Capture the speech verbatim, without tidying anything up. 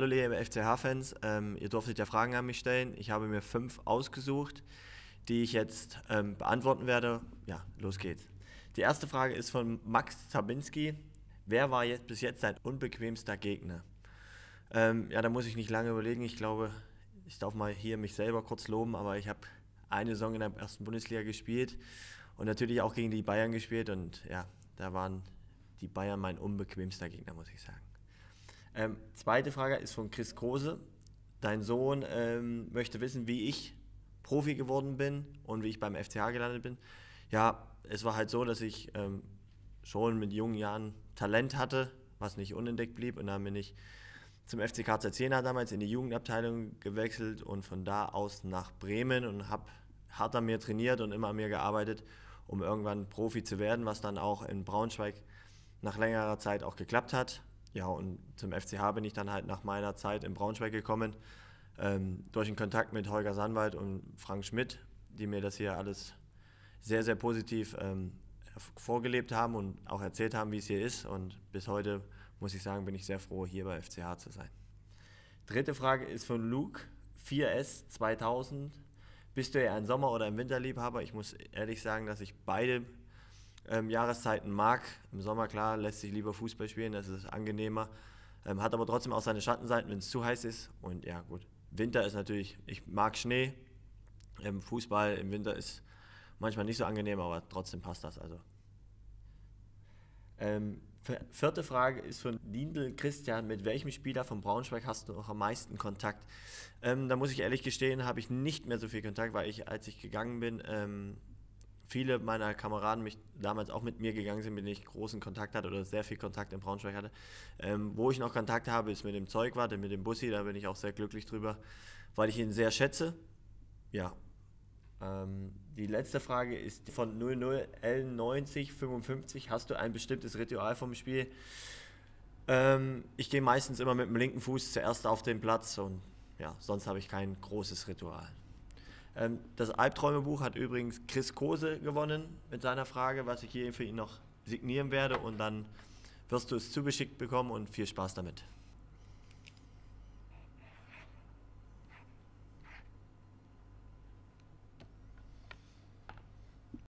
Hallo liebe F C H-Fans, ähm, ihr durftet ja Fragen an mich stellen. Ich habe mir fünf ausgesucht, die ich jetzt ähm, beantworten werde. Ja, los geht's. Die erste Frage ist von Max Zabinski. Wer war jetzt bis jetzt dein unbequemster Gegner? Ähm, ja, da muss ich nicht lange überlegen. Ich glaube, ich darf mal hier mich selber kurz loben, aber ich habe eine Saison in der ersten Bundesliga gespielt und natürlich auch gegen die Bayern gespielt und ja, da waren die Bayern mein unbequemster Gegner, muss ich sagen. Ähm, zweite Frage ist von Chris Krose. Dein Sohn ähm, möchte wissen, wie ich Profi geworden bin und wie ich beim F C H gelandet bin. Ja, es war halt so, dass ich ähm, schon mit jungen Jahren Talent hatte, was nicht unentdeckt blieb. Und dann bin ich zum F C K Z Jena damals in die Jugendabteilung gewechselt und von da aus nach Bremen und habe hart an mir trainiert und immer an mir gearbeitet, um irgendwann Profi zu werden, was dann auch in Braunschweig nach längerer Zeit auch geklappt hat. Ja, und zum F C H bin ich dann halt nach meiner Zeit in Braunschweig gekommen, ähm, durch den Kontakt mit Holger Sandwald und Frank Schmidt, die mir das hier alles sehr, sehr positiv ähm, vorgelebt haben und auch erzählt haben, wie es hier ist. Und bis heute, muss ich sagen, bin ich sehr froh, hier bei F C H zu sein. Dritte Frage ist von Luke, vier S zweitausend. Bist du eher ein Sommer- oder ein Winterliebhaber? Ich muss ehrlich sagen, dass ich beide Ähm, Jahreszeiten mag. Im Sommer, klar, lässt sich lieber Fußball spielen, das ist angenehmer. Ähm, hat aber trotzdem auch seine Schattenseiten, wenn es zu heiß ist. Und ja, gut. Winter ist natürlich, ich mag Schnee. Ähm, Fußball im Winter ist manchmal nicht so angenehm, aber trotzdem passt das. Also. Ähm, vierte Frage ist von Lindl Christian. Mit welchem Spieler von Braunschweig hast du noch am meisten Kontakt? Ähm, da muss ich ehrlich gestehen, habe ich nicht mehr so viel Kontakt, weil ich, als ich gegangen bin, ähm, viele meiner Kameraden mich damals auch mit mir gegangen sind, mit denen ich großen Kontakt hatte oder sehr viel Kontakt in Braunschweig hatte. Ähm, wo ich noch Kontakt habe, ist mit dem Zeugwart, mit dem Bussi, da bin ich auch sehr glücklich drüber, weil ich ihn sehr schätze. Ja. Ähm, die letzte Frage ist von null null L neunzig fünfundfünfzig. Hast du ein bestimmtes Ritual vom Spiel? Ähm, ich gehe meistens immer mit dem linken Fuß zuerst auf den Platz und ja, sonst habe ich kein großes Ritual. Ähm, das Albträumebuch hat übrigens Chris Kose gewonnen mit seiner Frage, was ich hier für ihn noch signieren werde und dann wirst du es zugeschickt bekommen und viel Spaß damit.